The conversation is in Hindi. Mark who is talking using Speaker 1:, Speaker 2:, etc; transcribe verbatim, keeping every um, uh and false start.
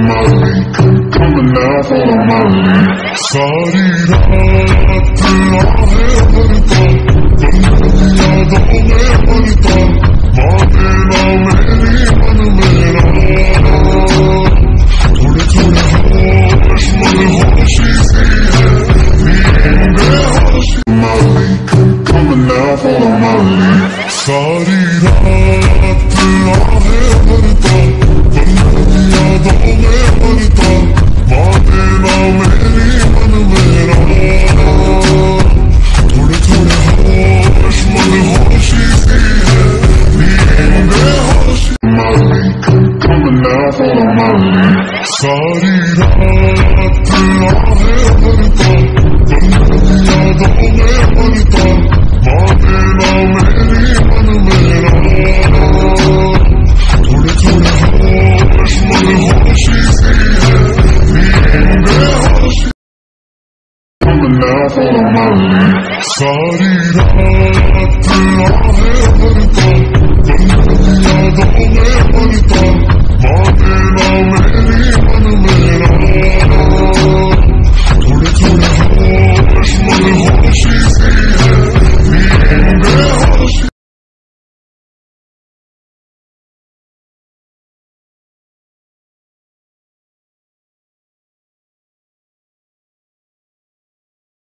Speaker 1: Molly, come coming now, follow my lead. सारी रात आहे भरता, बंदी यादों में भरता, माने ना मेरी मन मेरा, थोड़े थोड़े होश मन होशी सी है, नींद होशी. Molly, come coming now, follow my lead. सारी रात आहे भरता, बंदी यादों में भरता, माने ना मेरी मन मेरा, थोड़े थोड़े होश मन होशी सी है, नींद होशी. Molly, come coming now, follow my lead. सारी रात आहे भरता, बंदी यादों में भरता, माने ना मेरी मन मेरा, थोड़े थोड़े होश मन होशी सी है, नींद होशी. Coming now, follow my lead. सारी रात